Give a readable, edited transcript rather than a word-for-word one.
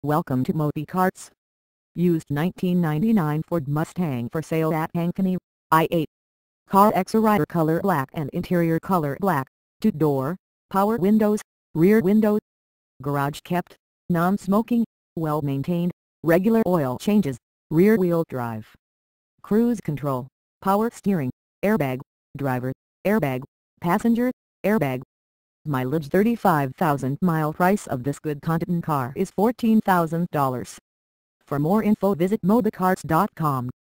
Welcome to Moby Carts. Used 1999 Ford Mustang for sale at Ankeny, I-8. Car exterior color black and interior color black, 2-door, power windows, rear window. Garage kept, non-smoking, well-maintained, regular oil changes, rear-wheel drive. Cruise control, power steering, airbag, driver, airbag, passenger, airbag. Mileage 35,000 mile. Price of this good content car is $14,000. For more info visit mobycarts.com.